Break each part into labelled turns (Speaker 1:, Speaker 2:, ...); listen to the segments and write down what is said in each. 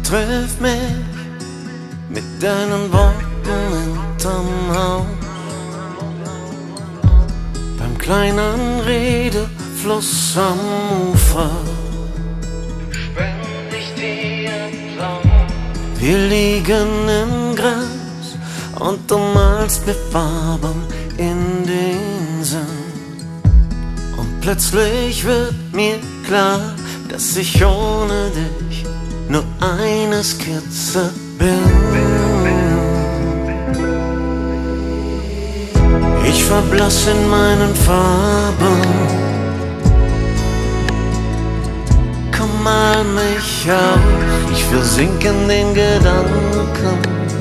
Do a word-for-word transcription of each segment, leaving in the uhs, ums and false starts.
Speaker 1: Triff mich mit deinen Worten hinterm Haus. Beim kleinen Redefluss am Ufer spend ich dir Applaus. Wir liegen im Gras und du malst mir Farben in den Sinn. Und plötzlich wird mir klar, dass ich ohne dich nur eine Skizze bin. Ich verblass in meinen Farben. Komm, mal mich aus, ich versink in den Gedanken.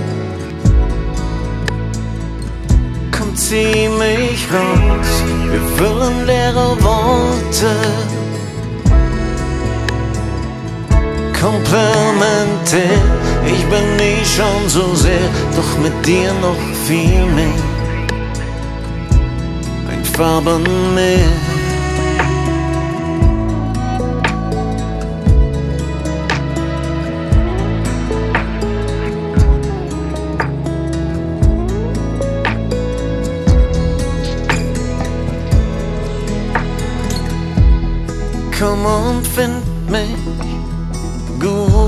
Speaker 1: Komm, zieh mich raus, wir füllen leere Worte. Komplemente, ich bin nie schon so sehr, doch mit dir noch viel mehr. Ein Farbenmehr. Komm und find mich gut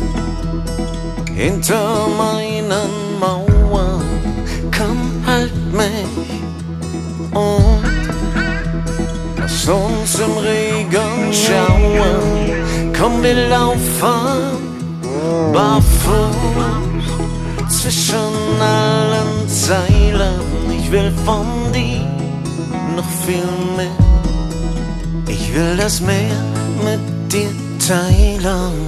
Speaker 1: hinter meinen Mauern. Komm, halt mich und lass uns im Regen schauen. Komm, wir laufen barfuß zwischen allen Zeilen. Ich will von dir noch viel mehr. Ich will das Meer mit dir teilen.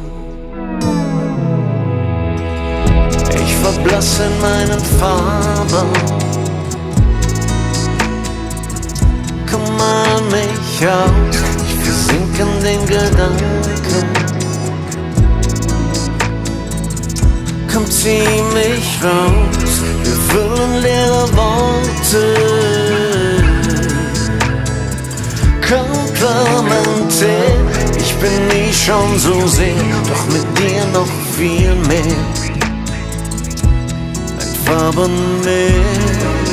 Speaker 1: Ich verblass in meinen Farben. Komm, mal mich aus, ich versink in den Gedanken. Komm, zieh mich raus, wir füllen leere Worte. Komplemente, ich bin nie schon so sehr, doch mit dir noch viel mehr. Ein Farbenmeer.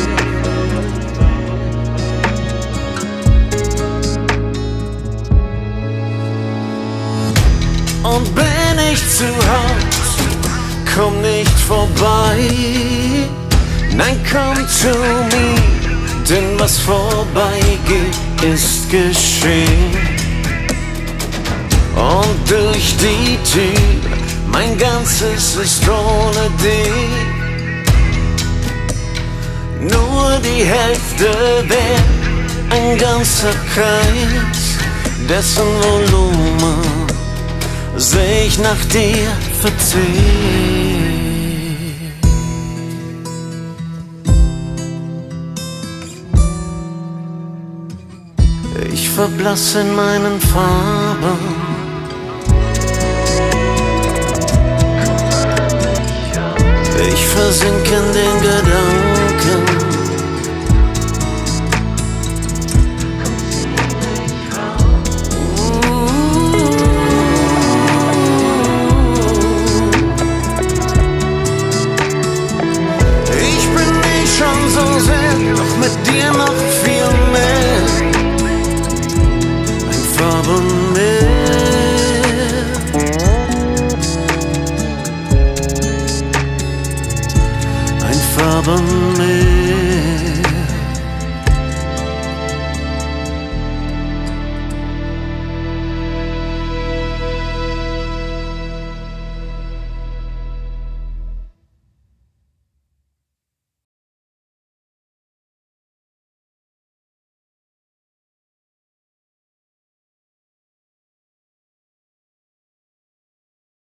Speaker 1: Und bin ich zu Haus, komm nicht vorbei. Nein, komm zu mir, denn was vorbeigeht, ist geschehen. Und durch die Tür, mein Ganzes ist ohne dich. Nur die Hälfte wär ein ganzer Kreis, dessen Volumen sich nach dir verzieht. Ich verblass in meinen Farben. Ich versink in den Gedanken.